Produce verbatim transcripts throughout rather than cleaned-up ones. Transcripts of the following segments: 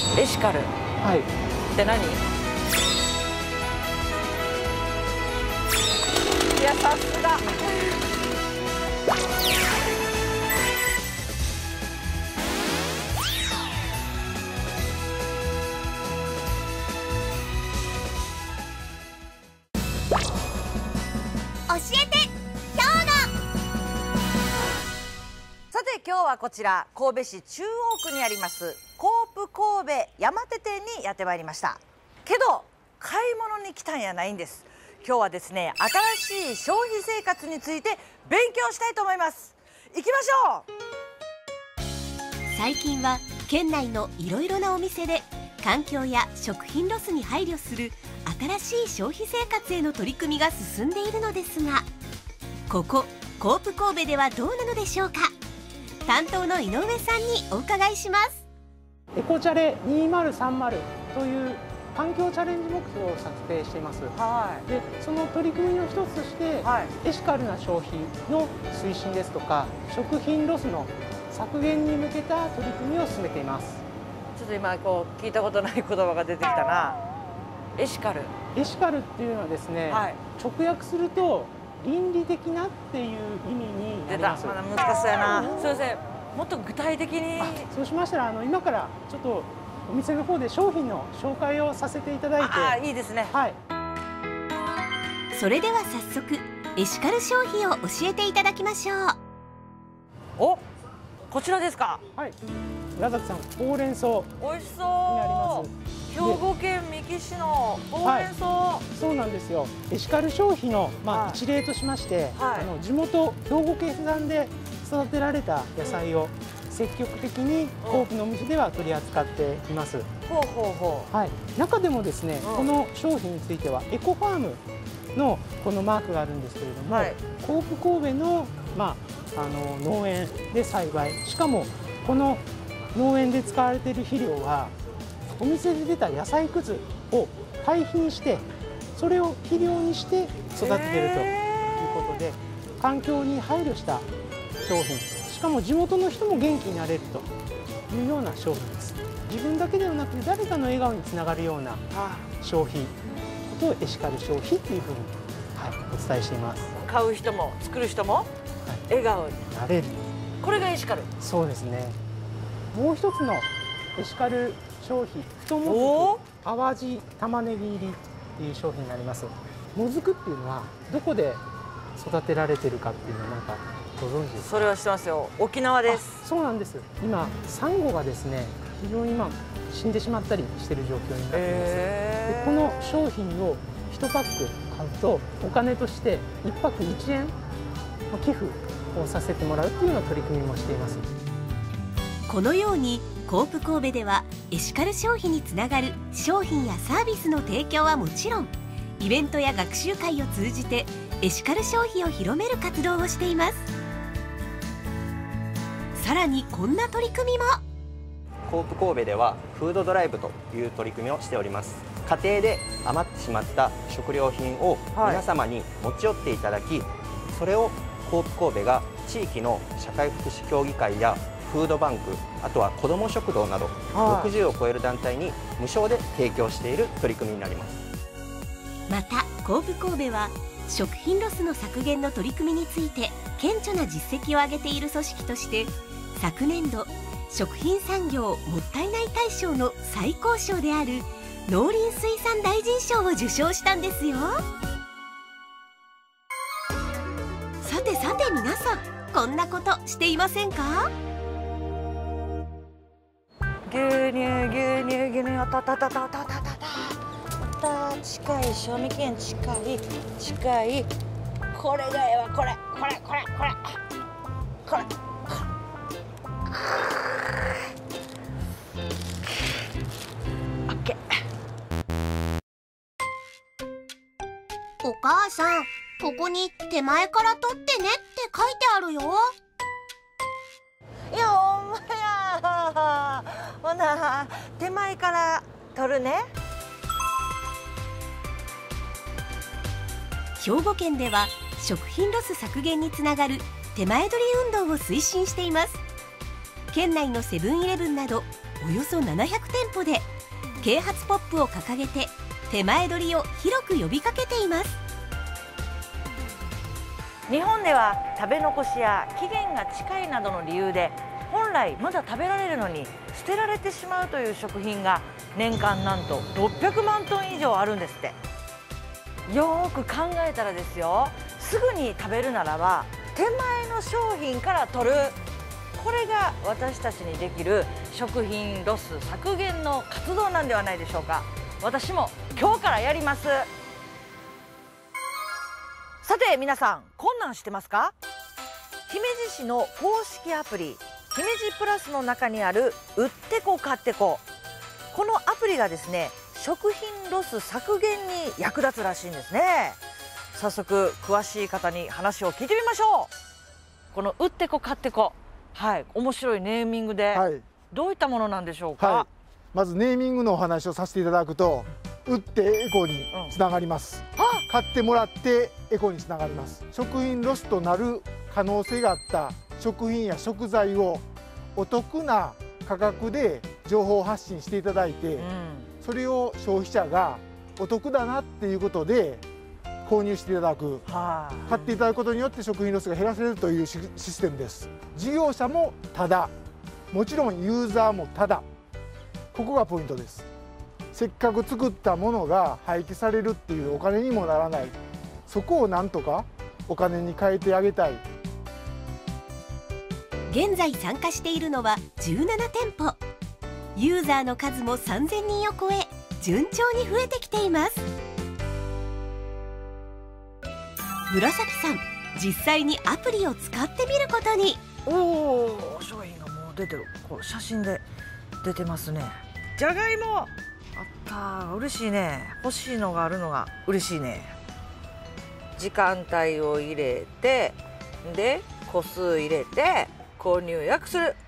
エシカル。 はい。 って何？いや、さすが。 教えて兵庫。 さて今日はこちら神戸市中央区にありますコープ神戸山手店にやってまいりました。けど買い物に来たんやないんです。今日はですね、新しい消費生活について勉強したいと思います。行きましょう。 最近は県内のいろいろなお店で環境や食品ロスに配慮する新しい消費生活への取り組みが進んでいるのですが、ここコープ神戸ではどうなのでしょうか。担当の井上さんにお伺いします。 エコチャレにせんさんじゅうという環境チャレンジ目標を策定しています。 はい、 でその取り組みの一つとして、はい、エシカルな消費の推進ですとか食品ロスの削減に向けた取り組みを進めています。 ちょっと今こう聞いたことない言葉が出てきたな。エシカル。 エシカルっていうのはですね、はい、直訳すると倫理的なっていう意味になります。 出た。まだ難しそうやな。すいません。もっと具体的に。 そうしましたらあの今からちょっとお店の方で商品の紹介をさせていただいて。 ああ、いいですね。 はい。 それでは早速エシカル消費を教えていただきましょう。 お、こちらですか。 はい。村崎さん、ほうれん草。 美味しそう。 になります。 兵庫県三木市のほうれん草、はい、 そうなんですよ。エシカル消費の、まあ、一例としまして、はい、あの地元兵庫県産で育てられた野菜を積極的にコープのお店では取り扱っています。 ほうほうほう。 はい。中でもですね、この商品についてはエコファームのこのマークがあるんですけれども、はい、コープ神戸のまああの農園で栽培、しかもこの農園で使われている肥料はお店で出た野菜くずを堆肥にしてそれを肥料にして育てているということで、環境に配慮した商品、しかも地元の人も元気になれるというような商品です。自分だけではなくて誰かの笑顔につながるような消費ことをエシカル消費というふうに、はい、お伝えしています。 買う人も作る人も笑顔になれる、 これがエシカル。 そうですね。もう一つのエシカル商品、太もずく淡路玉ねぎ入りっていう商品になります。もずくっていうのはどこで育てられてるかっていうのはなんかご存知ですか？ それは知ってますよ。沖縄です。 そうなんです。今サンゴがですね、非常に今死んでしまったりしている状況になっています。でこの商品をいちパック買うとお金としていっパックいちえん寄付をさせてもらうっていうような取り組みもしています。 このようにコープ神戸ではエシカル消費につながる商品やサービスの提供はもちろん、イベントや学習会を通じてエシカル消費を広める活動をしています。さらにこんな取り組みも。 コープ神戸ではフードドライブという取り組みをしております。家庭で余ってしまった食料品を皆様に持ち寄っていただき、はい、それをコープ神戸が地域の社会福祉協議会やフードバンク、あとは子ども食堂などろくじゅうを超える団体に無償で提供している取り組みになります。 またコープ神戸は食品ロスの削減の取り組みについて顕著な実績を上げている組織として、昨年度食品産業もったいない大賞の最高賞である農林水産大臣賞を受賞したんですよ。さてさて皆さん、こんなことしていませんか？ 牛乳牛乳牛乳あたたたたたたたた、近い、賞味期限近い近い、これがええわ、これこれこれこれこれオッケー。 お母さん、ここに手前から取ってねって書いてあるよ。 いや、ほんまや。ほな手前から取るね。 兵庫県では食品ロス削減につながる手前取り運動を推進しています。県内のセブンイレブンなどおよそななひゃくてんぽで啓発ポップを掲げて手前取りを広く呼びかけています。 日本では食べ残しや期限が近いなどの理由で本来まだ食べられるのに捨てられてしまうという食品が年間なんとろっぴゃくまんトン以上あるんですって。よーく考えたらですよ、すぐに食べるならば手前の商品から取る、これが私たちにできる食品ロス削減の活動なんではないでしょうか。私も今日からやります。さて皆さん、こんなんしてますか？姫路市の公式アプリ姫路プラスの中にある売ってこ買ってこ、このアプリがですね、食品ロス削減に役立つらしいんですね。早速詳しい方に話を聞いてみましょう。この売ってこ買ってこ、はい、面白いネーミングで、はい、どういったものなんでしょうか？はい、 まずネーミングのお話をさせていただくと、売ってエコにつながります、うん、買ってもらってエコにつながります。食品ロスとなる可能性があった食品や食材をお得な価格で情報発信していただいて、うん、それを消費者がお得だなっていうことで購入していただく、はあ、買っていただくことによって食品ロスが減らせるというシステムです。事業者もタダ、もちろんユーザーもタダ、ここがポイントです。せっかく作ったものが廃棄されるっていうお金にもならない、そこをなんとかお金に変えてあげたい。 現在参加しているのはじゅうななてんぽ、ユーザーの数もさんぜんにんを超え順調に増えてきています。紫さん、実際にアプリを使ってみることに。 おお、商品がもう出てる。こう写真で出てますね。じゃがいもあったー、嬉しいね。欲しいのがあるのが嬉しいね。時間帯を入れて、で個数入れて購入予約する。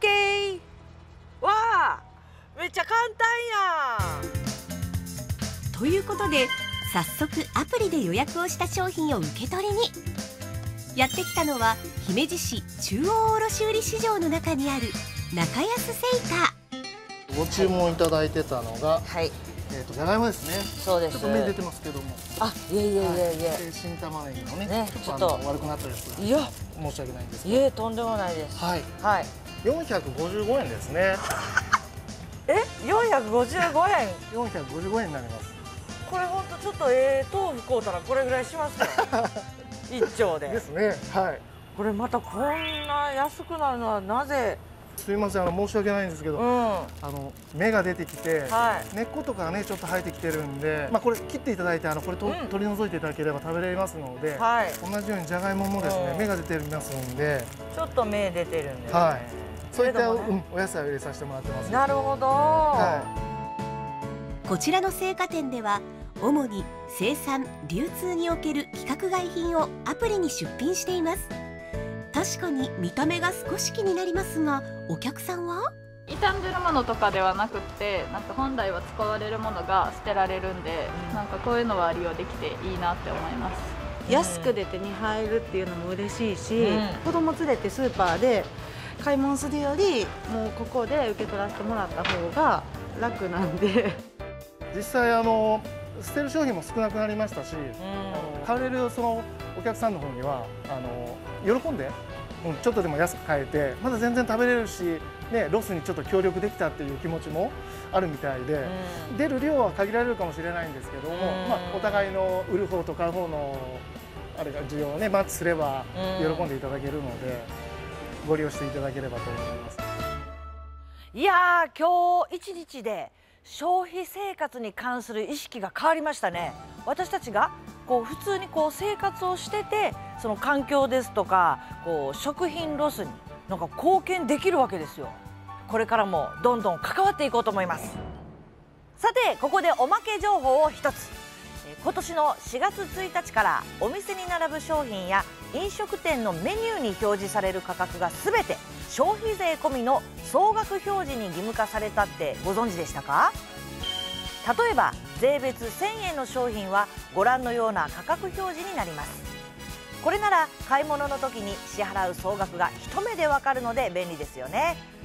OK わあ、めっちゃ簡単やん。 ということで早速アプリで予約をした商品を受け取りにやってきたのは、姫路市中央卸売市場の中にある中安セイター。 ご注文いただいてたのが、はい、えっとじゃがいもですね。 そうです。 ちょっと芽出てますけども。 あ、いえいえいえいえ。 はい、新玉ねぎのね、 ね、 ちょっと悪くなったやつ。 いや、 申し訳ないんですけど。 いえ、とんでもないです。 はい。 はい。 よんひゃくごじゅうごえんですね。 え、よんひゃくごじゅうごえん。 よんひゃくごじゅうごえんになります。 これ本当ちょっとええ豆腐買うたらこれぐらいしますよ。一丁で。 ですね。はい。 これまたこんな安くなるのはなぜ？ すみません、あの申し訳ないんですけど、うん、あの芽が出てきて、はい、根っことかがねちょっと生えてきてるんで、まあこれ切っていただいて、あのこれと、うん、取り除いていただければ食べれますので、はい、同じようにじゃがいももですね、うん、芽が出てますんで、 ちょっと芽出てるんで、ね、 はい、そういった、ね、うん、お野菜を入れさせてもらってます。 なるほど。はい、こちらの青果店では主に生産・流通における規格外品をアプリに出品しています。確かに見た目が少し気になりますが、お客さんは傷んでるものとかではなくって、なんか本来は使われるものが捨てられるんで、うん、なんかこういうのは利用できていいなって思います。 安くで手に入るっていうのも嬉しいし、うん、子供連れてスーパーで買い物するよりもうここで受け取らせてもらった方が楽なんで。 実際あの捨てる商品も少なくなりましたし、うん、買われるそのお客さんの方にはあの喜んで、うん、ちょっとでも安く買えてまだ全然食べれるし、ね、ロスにちょっと協力できたっていう気持ちもあるみたいで、うん、出る量は限られるかもしれないんですけども、うん、まあ、お互いの売る方と買う方のあれが需要をねマッチすれば喜んでいただけるので、うん、ご利用していただければと思います。 いやー、今日一日で消費生活に関する意識が変わりましたね。私たちがこう普通にこう生活をしてて、その環境ですとかこう食品ロスになんか貢献できるわけですよ。これからもどんどん関わっていこうと思います。さて、ここでおまけ情報を一つ。今年のしがつついたちからお店に並ぶ商品や飲食店のメニューに表示される価格がすべて消費税込みの総額表示に義務化されたってご存知でしたか？例えば税別せんえんの商品はご覧のような価格表示になります。これなら買い物の時に支払う総額が一目でわかるので便利ですよね。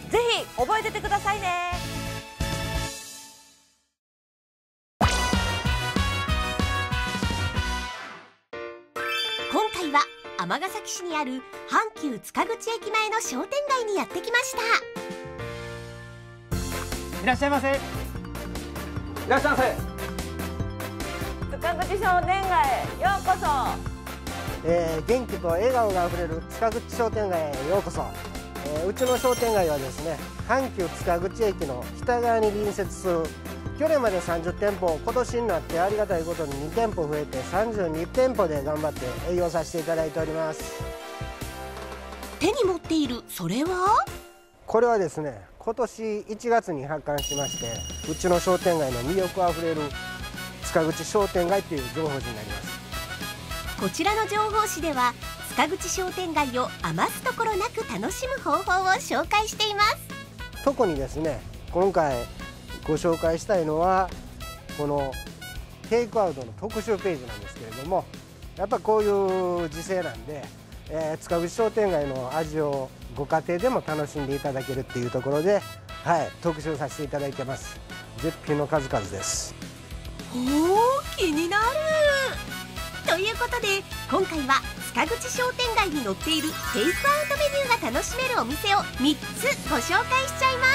ぜひ覚えててくださいね。 今回は尼崎市にある阪急塚口駅前の商店街にやってきました。 いらっしゃいませ。いらっしゃいませ。 塚口商店街へようこそ。 えー、元気と笑顔があふれる塚口商店街へようこそ。えー、うちの商店街はですね、阪急塚口駅の北側に隣接する去年までさんじゅってんぽ、今年になってありがたいことににてんぽ増えてさんじゅうにてんぽで頑張って営業させていただいております。 手に持っているそれは、 これはですね、今年いちがつに発刊しまして、うちの商店街の魅力あふれる塚口商店街という情報誌になります。 こちらの情報誌では塚口商店街を余すところなく楽しむ方法を紹介しています。 特にですね、今回ご紹介したいのはこのテイクアウトの特集ページなんですけれども、やっぱこういう時世なんで、えー、塚口商店街の味をご家庭でも楽しんでいただけるっていうところで、はい、特集させていただいてます。絶品の数々です。 おー、気になる。ということで今回は塚口商店街に載っているテイクアウトメニューが楽しめるお店をみっつご紹介しちゃいます。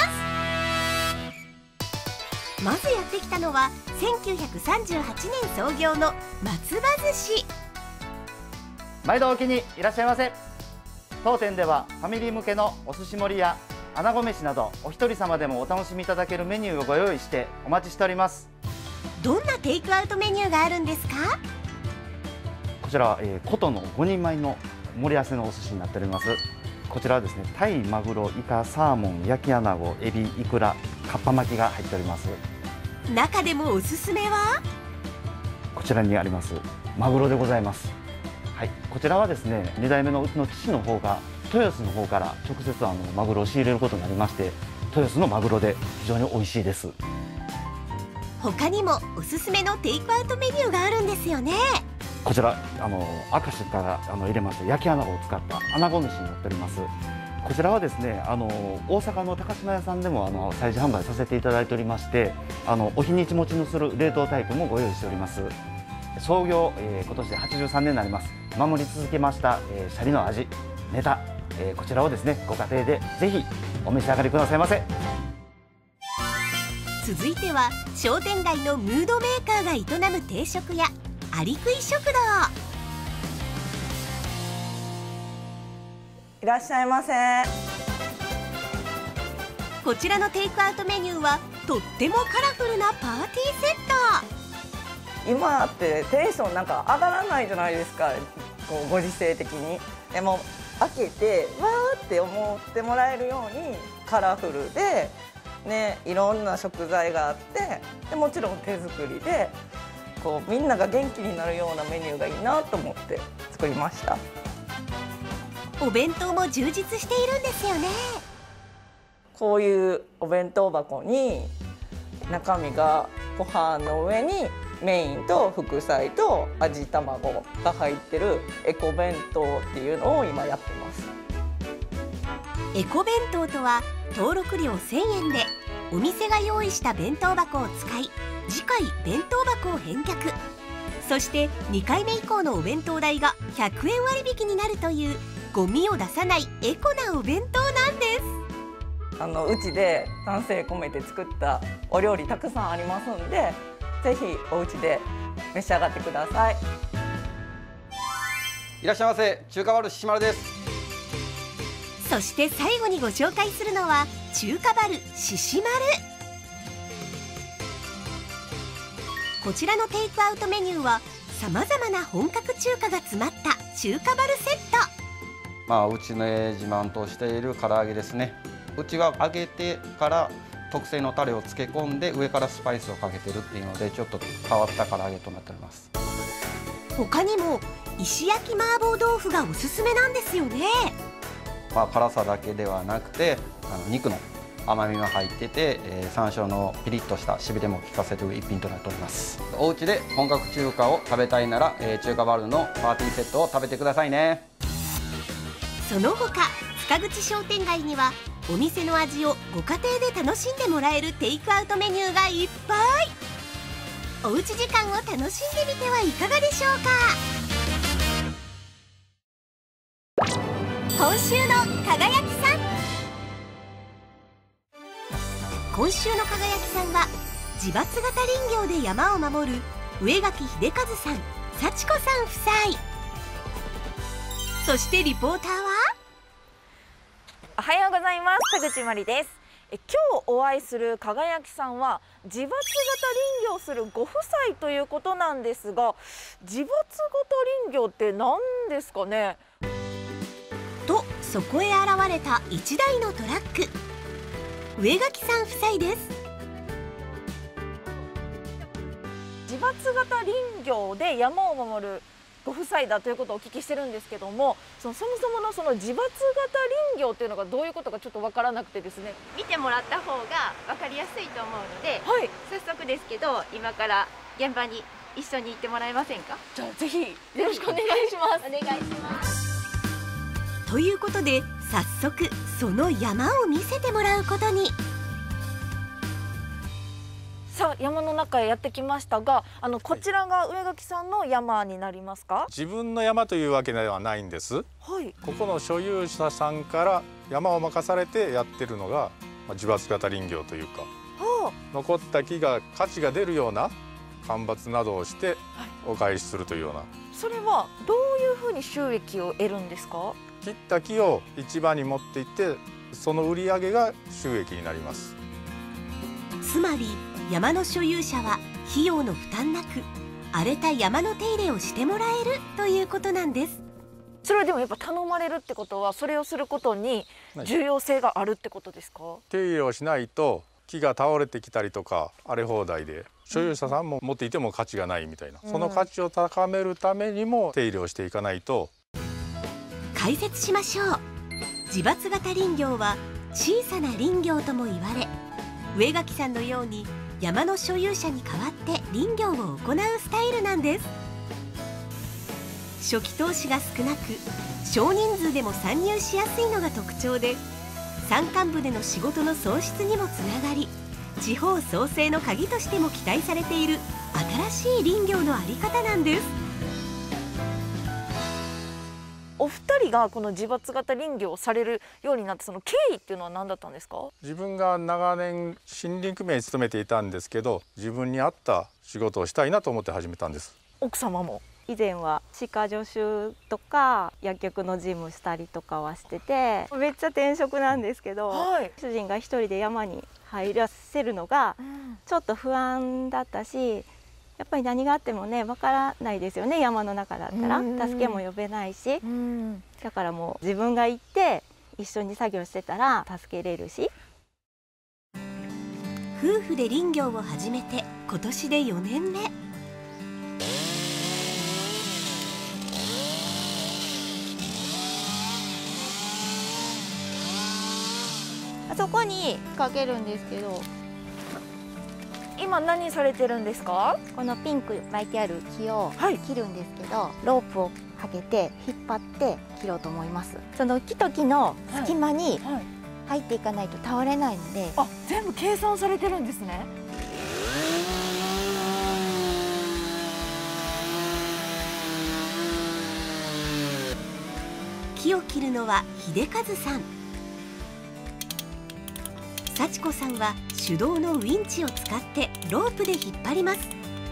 まずやってきたのはせんきゅうひゃくさんじゅうはちねん創業の松葉寿司。 毎度お気にいらっしゃいませ。当店ではファミリー向けのお寿司盛りや穴子飯などお一人様でもお楽しみいただけるメニューをご用意してお待ちしております。 どんなテイクアウトメニューがあるんですか？ こちらは、えー、古都のごにんまいの盛り合わせのお寿司になっております。こちらはですね、タイ、マグロ、イカ、サーモン、焼きアナゴ、エビ、イクラ、かっぱ巻きが入っております。 中でもおすすめはこちらにありますマグロでございます。はい、こちらはですね、に代目のうちの父の方が豊洲の方から直接あのマグロを仕入れることになりまして、豊洲のマグロで非常に美味しいです。 他にもおすすめのテイクアウトメニューがあるんですよね。 こちらあの明石からあの入れました焼きアナゴを使ったアナゴ飯になっております。こちらはですね、あの大阪の高島屋さんでもあの催事販売させていただいておりまして、あのお日にち持ちのする冷凍タイプもご用意しております。創業、えー、今年ではちじゅうさんねんになります。守り続けました、えー、シャリの味、ネタ、えー、こちらをですね、ご家庭でぜひお召し上がりくださいませ。 続いては商店街のムードメーカーが営む定食屋アリクイ食堂。 いらっしゃいませ。 こちらのテイクアウトメニューはとってもカラフルなパーティーセット。今ってテンションなんか上がらないじゃないですか、こうご時世的に。でも開けてわーって思ってもらえるようにカラフルでね、いろんな食材があって、でもちろん手作りでこうみんなが元気になるようなメニューがいいなと思って作りました。 お弁当も充実しているんですよね。 こういうお弁当箱に中身がご飯の上にメインと副菜と味卵が入ってるエコ弁当っていうのを今やってます。 エコ弁当とは登録料せんえんでお店が用意した弁当箱を使い、次回弁当箱を返却、そしてにかいめ以降のお弁当代がひゃくえん割引になるというゴミを出さないエコなお弁当なんです。 あのうちで丹精込めて作ったお料理たくさんありますんで、ぜひお家で召し上がってください。 いらっしゃいませ。中華バルししまるです。 そして最後にご紹介するのは中華バルししまる。こちらのテイクアウトメニューはさまざまな本格中華が詰まった中華バルセット。 まあうちの自慢としている唐揚げですね。うちは揚げてから特製のタレを漬け込んで上からスパイスをかけてるっていうので、ちょっと変わった唐揚げとなっております。 他にも石焼き麻婆豆腐がおすすめなんですよね。 まあ辛さだけではなくて、あの肉の甘みが入ってて、えー、山椒のピリッとしたしびれも効かせる一品となっております。お家で本格中華を食べたいなら、えー、中華バルのパーティーセットを食べてくださいね。 その他塚口商店街にはお店の味をご家庭で楽しんでもらえるテイクアウトメニューがいっぱい。おうち時間を楽しんでみてはいかがでしょうか。今週の輝きさん。今週の輝きさんは自伐型林業で山を守る上垣秀和さん、幸子さん夫妻。そしてリポーターはおはようございます。田口真理です。え今日お会いする輝きさんは自伐型林業をするご夫妻ということなんですが、自伐型林業って何ですかね。 とそこへ現れた一台のトラック。上垣さん夫妻です。 自伐型林業で山を守るご夫妻だということをお聞きしてるんですけども、そのそもそものその自伐型林業っていうのがどういうことかちょっと分からなくてですね。 見てもらった方が分かりやすいと思うので、 はい、 早速ですけど今から現場に一緒に行ってもらえませんか。 じゃあぜひよろしくお願いします。 お願いします。 ということで早速その山を見せてもらうことに。 さあ山の中へやってきましたが、あのこちらが上垣さんの山になりますか。 自分の山というわけではないんです。 はい、 ここの所有者さんから山を任されてやってるのが、まあ、自伐型林業というか、 はあ、 残った木が価値が出るような間伐などをしてお返しするというような、はい、 それはどういうふうに収益を得るんですか。 切った木を市場に持って行ってその売り上げが収益になります。 つまり山の所有者は費用の負担なく荒れた山の手入れをしてもらえるということなんです。 それはでもやっぱ頼まれるってことはそれをすることに重要性があるってことですか。 手入れをしないと木が倒れてきたりとか荒れ放題で所有者さんも持っていても価値がないみたいな、うん、その価値を高めるためにも手入れをしていかないと。 解説しましょう。自伐型林業は小さな林業とも言われ、上垣さんのように山の所有者に代わって林業を行うスタイルなんです。初期投資が少なく少人数でも参入しやすいのが特徴で、山間部での仕事の創出にもつながり、地方創生の鍵としても期待されている新しい林業の在り方なんです。 お二人がこの自伐型林業をされるようになったその経緯っていうのは何だったんですか。 自分が長年森林組合に勤めていたんですけど、自分に合った仕事をしたいなと思って始めたんです。 奥様も以前は歯科助手とか薬局の事務したりとかはしてて、めっちゃ転職なんですけど、はい、主人が一人で山に入らせるのがちょっと不安だったし、やっぱり何があってもねわからないですよね。山の中だったら助けも呼べないし、だからもう自分が行って一緒に作業してたら助けれるし。 夫婦で林業を始めて今年でよねんめ。 あそこにかけるんですけど、 今何されてるんですか。 このピンク巻いてある木を切るんですけど、はい、ロープをかけて引っ張って切ろうと思います。その木と木の隙間に入っていかないと倒れないので、はいはい、 あ、全部計算されてるんですね。 木を切るのは秀和さん。幸子さんは手動のウィンチを使ってロープで引っ張ります。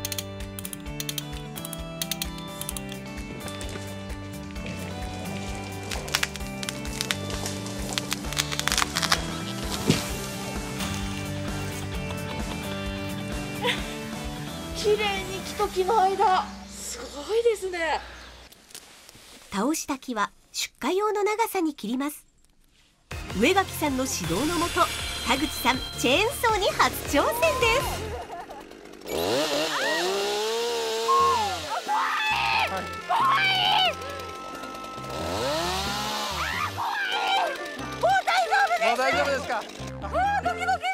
綺麗に木と木の間、すごいですね。 倒した木は出荷用の長さに切ります。上垣さんの指導のもと、田口さんチェーンソーに初挑戦です。 もう大丈夫ですか。 あー、ドキドキした。これすごい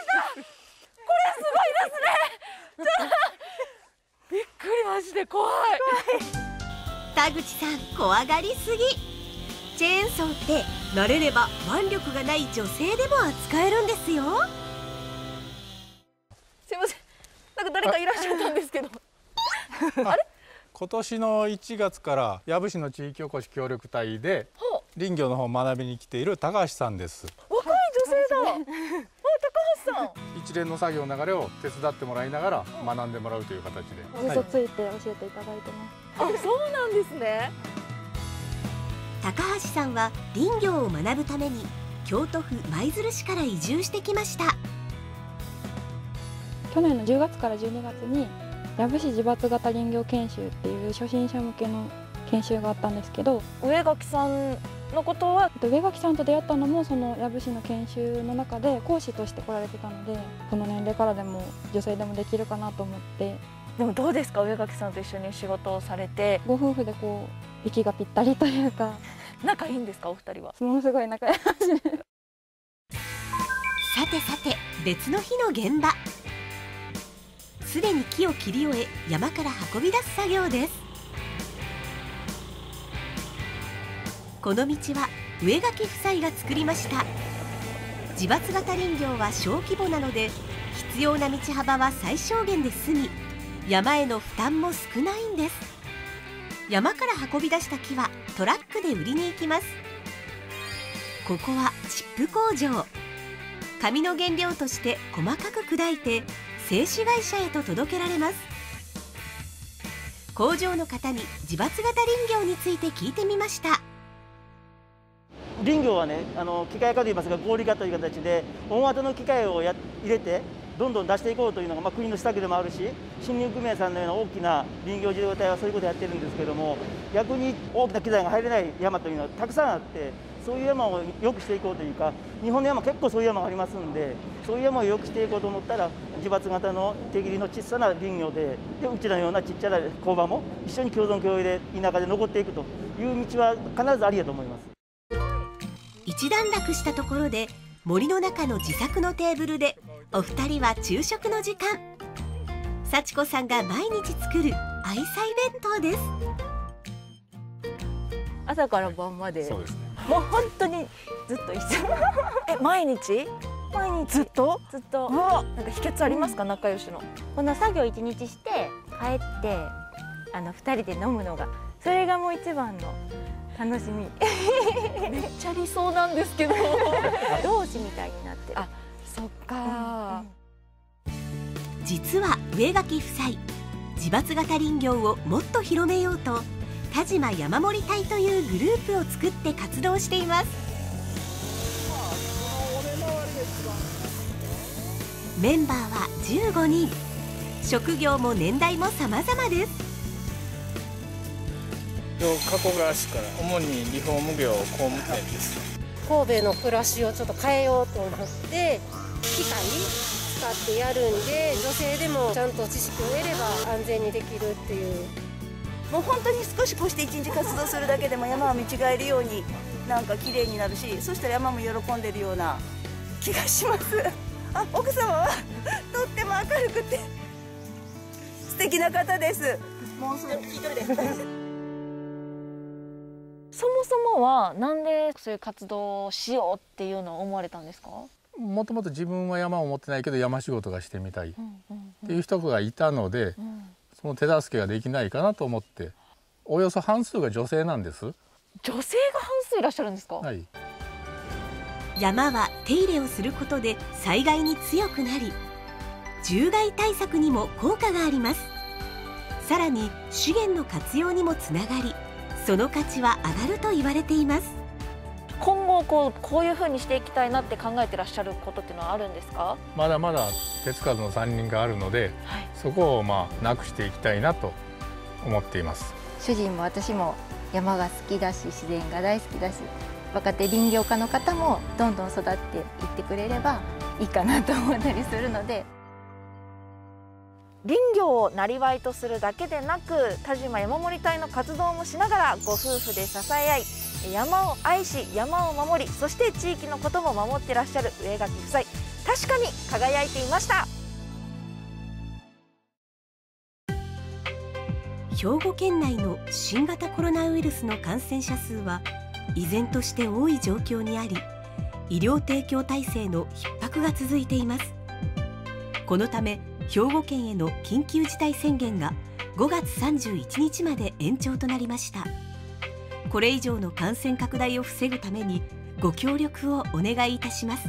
ですね。びっくり、マジで怖い。 田口さん怖がりすぎ。 チェーンソーって慣れれば腕力がない女性でも扱えるんですよ。 すいません、なんか誰かいらっしゃったんですけどあれ今年のいちがつから養父市の地域おこし協力隊で林業の方を学びに来ている高橋さんです。 若い女性だあ、高橋さん。 一連の作業の流れを手伝ってもらいながら学んでもらうという形で嘘ついて教えていただいてます。 あ、そうなんですね。 高橋さんは林業を学ぶために京都府舞鶴市から移住してきました。 去年のじゅうがつからじゅうにがつに養父市自伐型林業研修っていう初心者向けの研修があったんですけど、 上垣さんのことは上垣さんと出会ったのもその養父市の研修の中で講師として来られてたので、この年齢からでも女性でもできるかなと思って。 でもどうですか、上垣さんと一緒に仕事をされて。 ご夫婦でこう息がぴったりというか。 仲いいんですか、お二人は。 ものすごい仲良し。 さてさて、別の日の現場。すでに木を切り終え山から運び出す作業です。この道は上垣夫妻が作りました。自伐型林業は小規模なので必要な道幅は最小限で済み、山への負担も少ないんです。山から運び出した木はトラックで売りに行きます。ここはチップ工場。紙の原料として細かく砕いて製紙会社へと届けられます。工場の方に自伐型林業について聞いてみました。 林業はね、あの機械化といいますか合理化という形で大型の機械をや入れてどんどん出していこうというのが、まあ、国の施策でもあるし、森林組合さんのような大きな林業事業体はそういうことをやってるんですけども、逆に大きな機材が入れない山というのはたくさんあって、そういう山を良くしていこうというか、日本の山結構そういう山がありますんで、そういう山を良くしていこうと思ったら自伐型の手切りの小さな林業で、でうちのようなちっちゃな工場も一緒に共存共栄で田舎で残っていくという道は必ずありやと思います。 一段落したところで森の中の自作のテーブルでお二人は昼食の時間。幸子さんが毎日作る愛妻弁当です。 朝から晩まで。 そうですね。 もう本当にずっと一緒。 え、毎日？ 毎日ずっと？ ずっと。 なんか秘訣ありますか、うん、仲良しの。 この作業一日して帰ってあの二人で飲むのが、それがもう一番の楽しみ。 めっちゃ理想なんですけど。 同志みたいになってる。 あ、そっか、 うんうん。実は上垣夫妻、自伐型林業をもっと広めようと田島山守隊というグループを作って活動しています。メンバーはじゅうごにん。職業も年代も様々です。 加古川市から主にリフォーム業工務店です。 神戸の暮らしをちょっと変えようと思って機械使ってやるんで、女性でもちゃんと知識を得れば安全にできるっていう。 もう本当に少しこうして一日活動するだけでも山を見違えるようになんか綺麗になるし、そしたら山も喜んでるような気がします。あ、奥様はとっても明るくて素敵な方です。もうそれ聞いとるで。 そもそもはなんでそういう活動をしようっていうのを思われたんですか？ もともと自分は山を持ってないけど山仕事がしてみたいっていう人がいたので、その手助けができないかなと思って。およそ半数が女性なんです。 女性が半数いらっしゃるんですか？ はい。 山は手入れをすることで災害に強くなり、獣害対策にも効果があります。さらに資源の活用にもつながり、その価値は上がると言われています。 今後こうこういうふうにしていきたいなって考えてらっしゃることっていうのはあるんですか？ まだまだ手つかずの山林があるので、はい、そこをまあなくしていきたいなと思っています。 主人も私も山が好きだし自然が大好きだし、若手林業家の方もどんどん育っていってくれればいいかなと思ったりするので。 林業を生業とするだけでなく、田島山守隊の活動もしながらご夫婦で支え合い、山を愛し山を守り、そして地域のことも守ってらっしゃる上垣夫妻、確かに輝いていました。 兵庫県内の新型コロナウイルスの感染者数は依然として多い状況にあり、医療提供体制の逼迫が続いています。このため兵庫県への緊急事態宣言がごがつさんじゅういちにちまで延長となりました。これ以上の感染拡大を防ぐためにご協力をお願いいたします。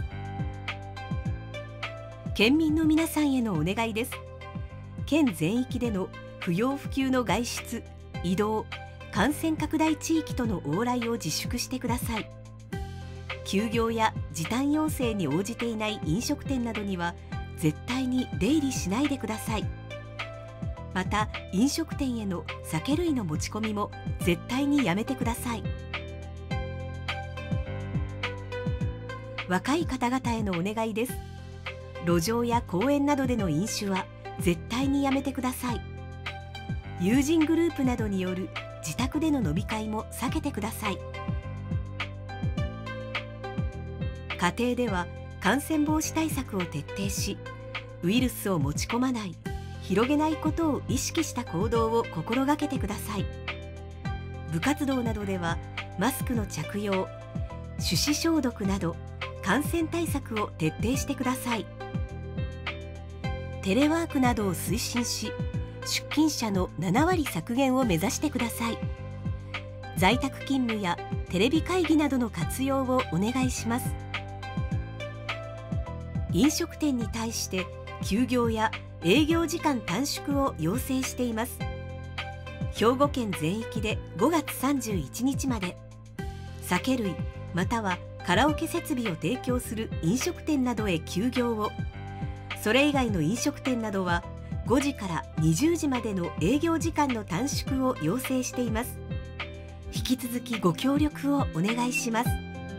県民の皆さんへのお願いです。県全域での不要不急の外出、移動、感染拡大地域との往来を自粛してください。休業や時短要請に応じていない飲食店などには絶対に出入りしないでください。また飲食店への酒類の持ち込みも絶対にやめてください。若い方々へのお願いです。路上や公園などでの飲酒は絶対にやめてください。友人グループなどによる自宅での飲み会も避けてください。家庭では感染防止対策を徹底し、ウイルスを持ち込まない、広げないことを意識した行動を心がけてください。部活動などではマスクの着用、手指消毒など感染対策を徹底してください。テレワークなどを推進し、出勤者のななわり削減を目指してください。在宅勤務やテレビ会議などの活用をお願いします。飲食店に対して休業や営業時間短縮を要請しています。兵庫県全域でごがつさんじゅういちにちまで、酒類またはカラオケ設備を提供する飲食店などへ休業を、それ以外の飲食店などはごじからにじゅうじまでの営業時間の短縮を要請しています。引き続きご協力をお願いします。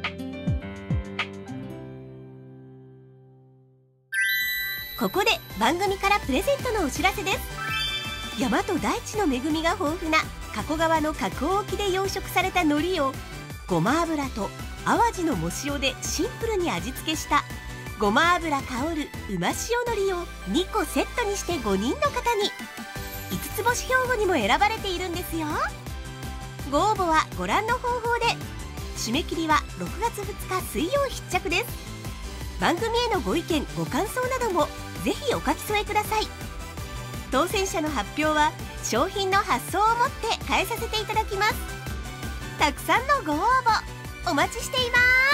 ここで番組からプレゼントのお知らせです。山と大地の恵みが豊富な加古川の河口沖で養殖された海苔をごま油と淡路の藻塩でシンプルに味付けしたごま油香るうま塩海苔をにこセットにしてごにんの方に、いつつ星兵庫にも選ばれているんですよ。ご応募はご覧の方法で、締め切りはろくがつふつか水曜必着です。番組へのご意見ご感想などもぜひお書き添えください。当選者の発表は商品の発送をもって返させていただきます。たくさんのご応募お待ちしています。